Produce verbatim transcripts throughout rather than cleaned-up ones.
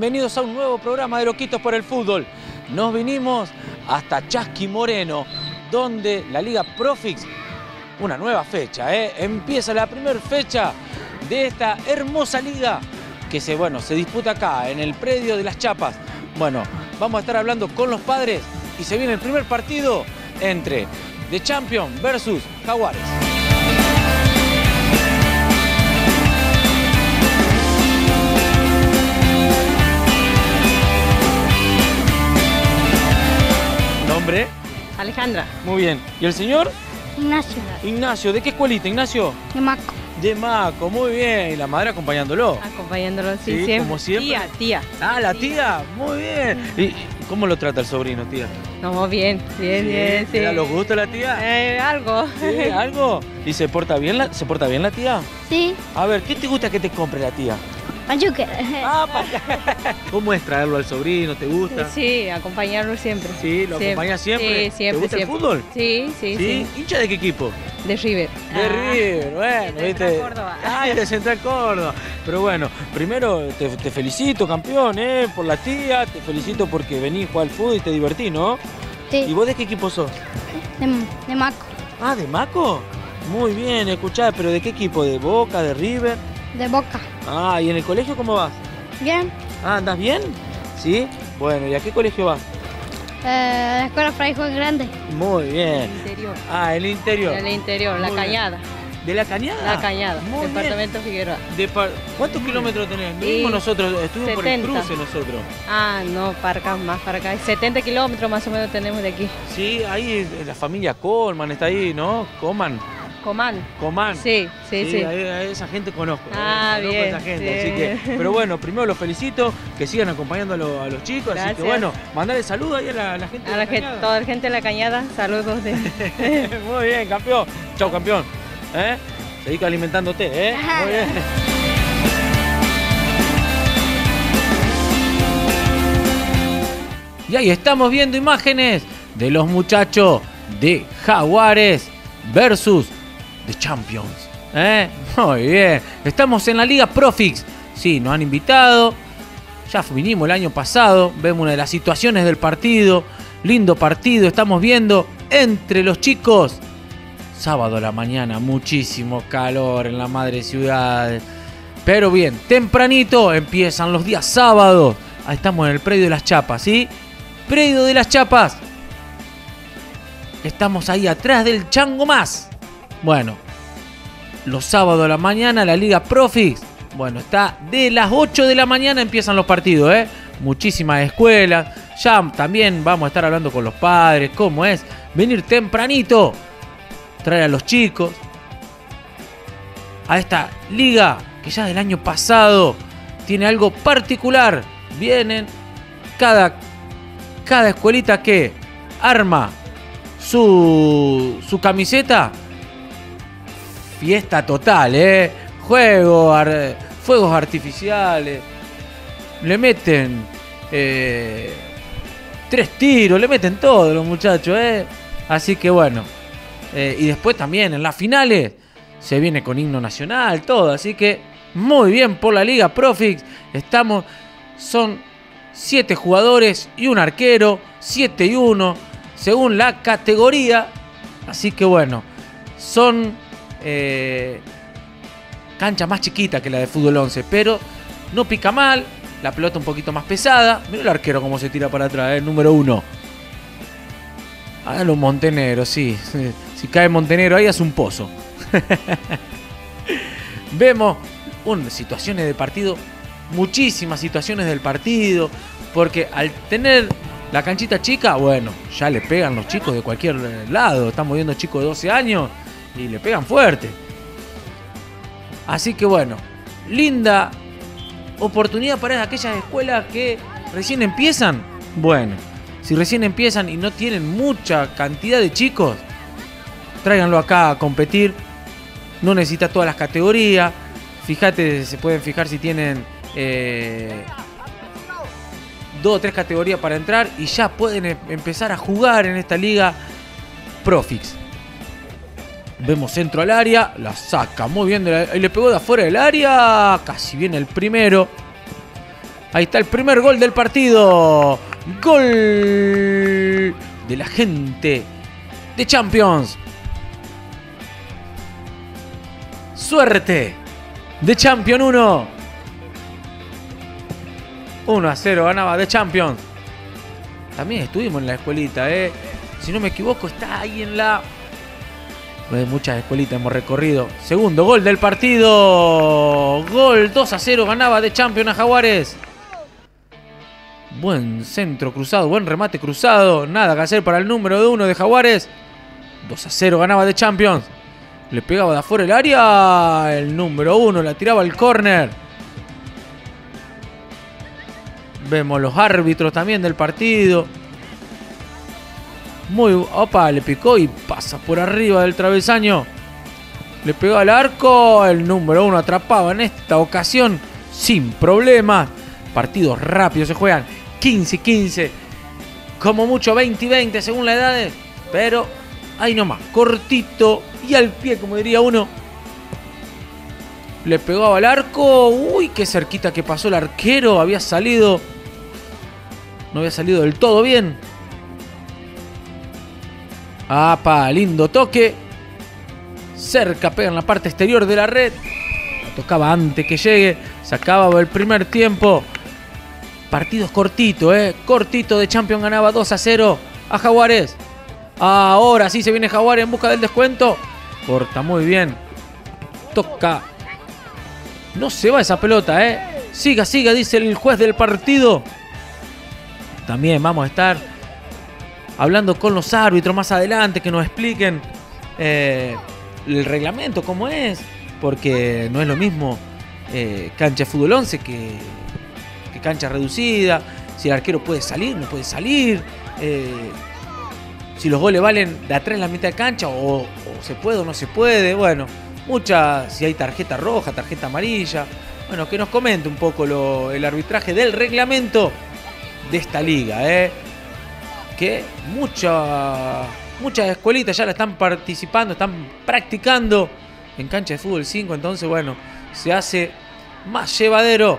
bienvenidos a un nuevo programa de Loquitos por el Fútbol. Nos vinimos hasta Chasqui Moreno, donde la Liga Profix, una nueva fecha, ¿eh? Empieza la primera fecha de esta hermosa liga que se, bueno, se disputa acá, en el predio de las Chapas. Bueno, vamos a estar hablando con los padres y se viene el primer partido entre The Champion versus Jaguares. ¿Nombre? Alejandra. Muy bien. ¿Y el señor? Ignacio. Ignacio. ¿De qué escuelita, Ignacio? De Maco. De Maco, muy bien. Y la madre acompañándolo. Acompañándolo, sí, Sí, siempre. como siempre. Tía, tía. Ah, la tía. Muy bien. ¿Y cómo lo trata el sobrino, tía? No, bien, bien, Sí, bien, sí. ¿te da los gustos la tía? Eh, algo. ¿Sí? ¿Algo? ¿Y se porta bien la, se porta bien la tía? Sí. A ver, ¿qué te gusta que te compre la tía? Pachuca. Ah, pa- ¿Cómo es traerlo al sobrino? ¿Te gusta? Sí, acompañarlo siempre. Sí, ¿lo acompañas siempre? Sí, siempre, ¿Te gusta siempre. el fútbol? Sí, sí, ¿Sí? sí. ¿Hincha de qué equipo? De River. De Ah. River, bueno, de ¿viste? Central Córdoba. Ay, de Central Córdoba. Pero bueno, primero te, te felicito, campeón, ¿eh? Por la tía, te felicito porque venís a jugar al fútbol y te divertí, ¿no? ¿Y Sí. vos de qué equipo sos? De, de Maco. Ah, ¿de Maco? Muy bien, escuchá, pero ¿de qué equipo? ¿De Boca, de River? De Boca. Ah, ¿y en el colegio cómo vas? Bien. Ah, ¿andás bien? ¿Sí? Bueno, ¿y a qué colegio vas? Eh, la escuela Fray Juan Grande. Muy El bien. interior. Ah, el interior. El interior, La Muy bien. Cañada. ¿De la Cañada? La Cañada, Muy bien. departamento Figueroa. De par- ¿Cuántos kilómetros tenés? Y Vivimos nosotros, estuvimos por el setenta. cruce nosotros. Ah, no, para acá, más para acá. setenta kilómetros más o menos tenemos de aquí. Sí, ahí la familia Colman está ahí, ¿no? Coman, Comán. Coman. Sí, sí, sí. ahí- a esa gente conozco. ¿eh? Ah, Conozco bien, a esa gente, sí. así que, pero bueno, primero los felicito, que sigan acompañando a, lo- a los chicos, así que Gracias. bueno, mandarle saludos ahí a la, la gente A de la la gente, Cañada. toda la gente de La Cañada, saludos de... Muy bien, campeón. Chau, campeón. ¿Eh? Seguí alimentándote, ¿eh? Muy bien. Y ahí estamos viendo imágenes de los muchachos de Jaguares versus The Champions. ¿Eh? Muy bien. Estamos en la Liga Profix. Sí, nos han invitado. Ya vinimos el año pasado. Vemos una de las situaciones del partido. Lindo partido. Estamos viendo entre los chicos. Sábado a la mañana, muchísimo calor en la madre ciudad. Pero bien, tempranito empiezan los días sábados. Ahí estamos en el predio de las Chapas, ¿sí? Predio de las Chapas. Estamos ahí atrás del Chango Más. Bueno, los sábados a la mañana la Liga Profix. Bueno, está de las ocho de la mañana empiezan los partidos, ¿eh? Muchísimas escuelas. Ya también vamos a estar hablando con los padres. ¿Cómo es? Venir tempranito. Traer a los chicos a esta liga que ya del año pasado tiene algo particular. Vienen cada, cada escuelita que arma su, su camiseta. Fiesta total, ¿eh? Juego, ar, fuegos artificiales. Le meten eh, tres tiros, le meten todo los muchachos, ¿eh? Así que bueno. Eh, y después también en las finales se viene con himno nacional, todo. Así que muy bien por la Liga Profix. Estamos, son siete jugadores y un arquero, siete y uno, según la categoría. Así que bueno, son eh, canchas más chiquitas que la de fútbol once, pero no pica mal, la pelota un poquito más pesada. Mira el arquero cómo se tira para atrás, el número uno. Ah, los Monteneros, sí. Si cae Montenegro ahí es un pozo. Vemos un, situaciones de partido, muchísimas situaciones del partido, porque al tener la canchita chica, bueno, ya le pegan los chicos de cualquier lado. Estamos viendo chicos de doce años y le pegan fuerte. Así que bueno, linda oportunidad para aquellas escuelas que recién empiezan. Bueno, si recién empiezan y no tienen mucha cantidad de chicos, tráiganlo acá a competir. No necesita todas las categorías. Fíjate, se pueden fijar si tienen eh, dos o tres categorías para entrar y ya pueden em- empezar a jugar en esta liga Profix. Vemos centro al área, la saca muy bien, de la, y le pegó de afuera del área, casi viene el primero. Ahí está el primer gol del partido. Gol de la gente de Champions. Suerte de Champions uno. uno a cero ganaba de Champions. También estuvimos en la escuelita, ¿eh? Si no me equivoco, está ahí en la... Muchas escuelitas hemos recorrido. Segundo gol del partido. Gol dos a cero ganaba de Champions a Jaguares. Buen centro cruzado, buen remate cruzado. Nada que hacer para el número uno de Jaguares. dos a cero ganaba de Champions. Le pegaba de afuera el área. El número uno la tiraba al córner. Vemos los árbitros también del partido. Muy... Opa, le picó y pasa por arriba del travesaño. Le pegó al arco. El número uno atrapaba en esta ocasión sin problema. Partidos rápidos se juegan. quince quince. Como mucho veinte y veinte según la edad. Pero ahí nomás. Cortito y al pie, como diría uno. Le pegaba al arco. Uy, qué cerquita que pasó el arquero. Había salido... No había salido del todo bien. ¡Apa! Lindo toque. Cerca, pega en la parte exterior de la red. La tocaba antes que llegue. Se acababa el primer tiempo. Partidos cortitos, ¿eh? Cortito de Champions ganaba dos a cero a Jaguares. Ahora sí se viene Jaguares en busca del descuento. Corta muy bien. Toca. No se va esa pelota, ¿eh? Siga, siga, dice el juez del partido. También vamos a estar hablando con los árbitros más adelante que nos expliquen eh, el reglamento, cómo es. Porque no es lo mismo eh, cancha de fútbol once que, que cancha reducida. Si el arquero puede salir, no puede salir. Eh, si los goles valen de atrás en la mitad de cancha o, o se puede o no se puede. Bueno, muchas, si hay tarjeta roja, tarjeta amarilla. Bueno, que nos comente un poco lo, el arbitraje del reglamento de esta liga, ¿eh? Que mucha, muchas escuelitas ya la están participando, están practicando en cancha de fútbol cinco. Entonces, bueno, se hace más llevadero.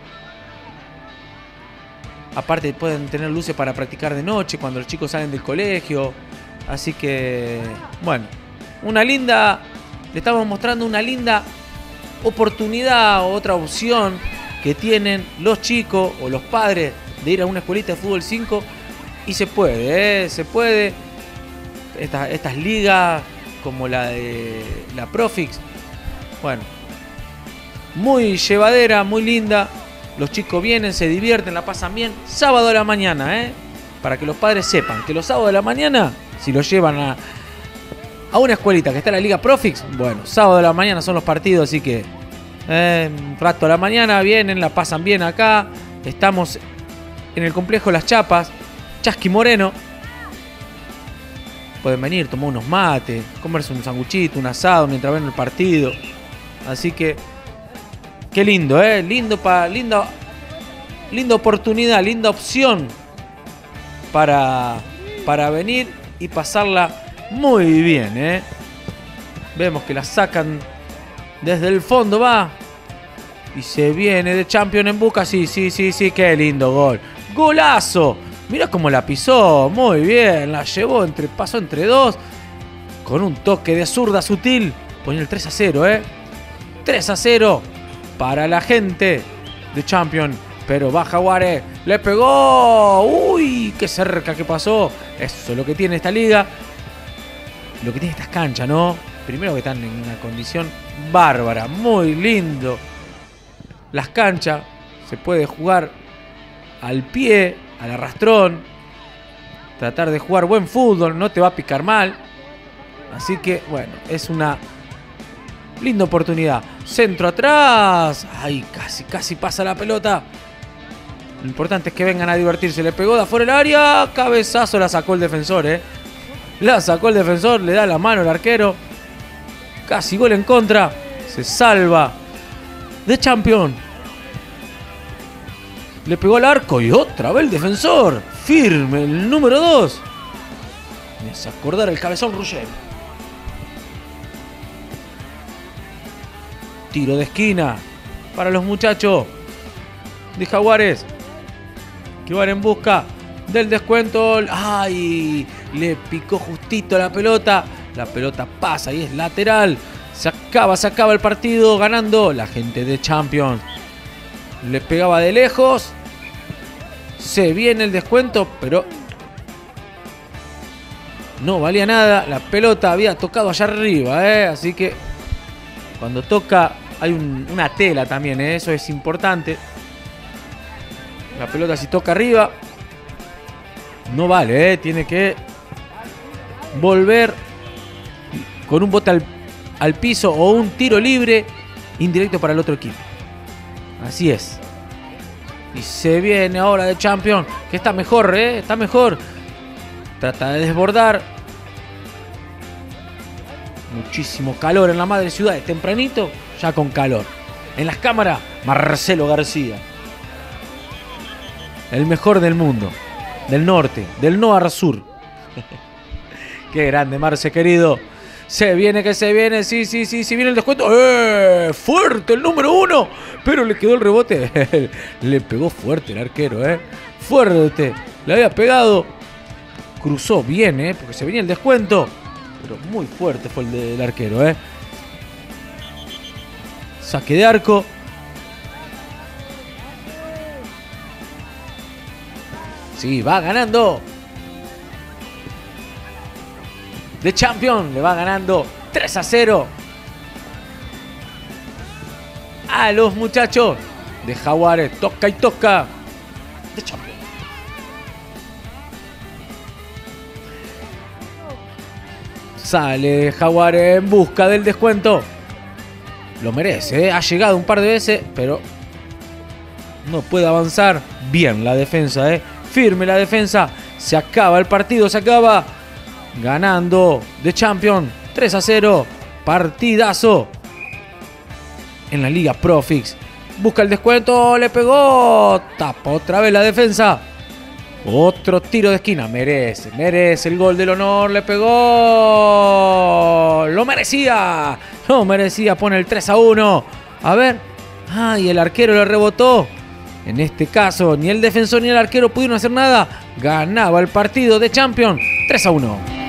Aparte pueden tener luces para practicar de noche cuando los chicos salen del colegio. Así que, bueno, una linda... Le estamos mostrando una linda oportunidad, otra opción que tienen los chicos o los padres de ir a una escuelita de fútbol cinco. Y se puede, ¿eh? Se puede. Estas, estas ligas como la de la Profix. Bueno, muy llevadera, muy linda. Los chicos vienen, se divierten, la pasan bien. Sábado de la mañana, ¿eh? Para que los padres sepan que los sábados de la mañana, si los llevan a, a una escuelita que está en la Liga Profix, bueno, sábado de la mañana son los partidos, así que eh, un rato a la mañana vienen, la pasan bien acá. Estamos en el complejo Las Chapas, Chasqui Moreno. Pueden venir, tomar unos mates, comerse un sanguchito, un asado mientras ven el partido. Así que qué lindo, ¿eh? Lindo para, linda, linda oportunidad, linda opción para, para venir y pasarla muy bien, ¿eh? Vemos que la sacan desde el fondo, va. Y se viene de Champions en busca. Sí, sí, sí, sí, qué lindo gol. ¡Golazo! Mira cómo la pisó, muy bien. La llevó, entre, pasó entre dos. Con un toque de zurda sutil. Ponía el tres a cero, ¿eh? tres a cero. Para la gente de Champions. Pero va Jaguares. Le pegó. Uy, qué cerca que pasó. Eso es lo que tiene esta liga. Lo que tiene estas canchas, ¿no? Primero que están en una condición bárbara. Muy lindo. Las canchas. Se puede jugar al pie, al arrastrón. Tratar de jugar buen fútbol. No te va a picar mal. Así que, bueno, es una linda oportunidad. Centro atrás. Ay, casi, casi pasa la pelota. Lo importante es que vengan a divertirse. Le pegó de afuera el área. Cabezazo la sacó el defensor, eh. La sacó el defensor. Le da la mano al arquero. Casi gol en contra. Se salva de Champions. Le pegó al arco y otra vez el defensor. Firme el número dos. Me hace acordar el cabezón Ruggeri. Tiro de esquina para los muchachos de Jaguares, que van en busca del descuento. ¡Ay! Le picó justito la pelota. La pelota pasa y es lateral. Se acaba, se acaba el partido ganando la gente de Champions. Le pegaba de lejos. Se viene el descuento, pero no valía nada. La pelota había tocado allá arriba, ¿eh? Así que cuando toca hay un, una tela también, ¿eh? Eso es importante. La pelota si toca arriba no vale, ¿eh? Tiene que volver con un bote al, al piso o un tiro libre indirecto para el otro equipo. Así es. Y se viene ahora de Champions, que está mejor, ¿eh? Está mejor. Trata de desbordar. Muchísimo calor en la madre ciudad. Es tempranito, ya con calor. En las cámaras, Marcelo García. El mejor del mundo. Del norte, del no al sur. Qué grande, Marce, querido. Se viene, que se viene. Sí, sí, sí, sí viene el descuento. ¡Eh! Fuerte el número uno. Pero le quedó el rebote. Le pegó fuerte el arquero, ¿eh? Fuerte. Le había pegado. Cruzó bien, ¿eh? Porque se venía el descuento. Pero muy fuerte fue el del arquero, ¿eh? Saque de arco. Sí, va ganando. De Champions le va ganando tres a cero a los muchachos de Jaguares. Toca y toca de Champions. Sale Jaguares en busca del descuento. Lo merece, ¿eh? Ha llegado un par de veces, pero no puede avanzar. Bien la defensa, ¿eh? Firme la defensa. Se acaba el partido, se acaba. Ganando de Champions tres a cero. Partidazo en la Liga Profix. Busca el descuento. Le pegó. Tapa otra vez la defensa. Otro tiro de esquina. Merece, merece el gol del honor. Le pegó. Lo merecía. Lo merecía. Pone el tres a uno. A ver. Ay, el arquero le rebotó. En este caso, ni el defensor ni el arquero pudieron hacer nada. Ganaba el partido de Champions tres a uno.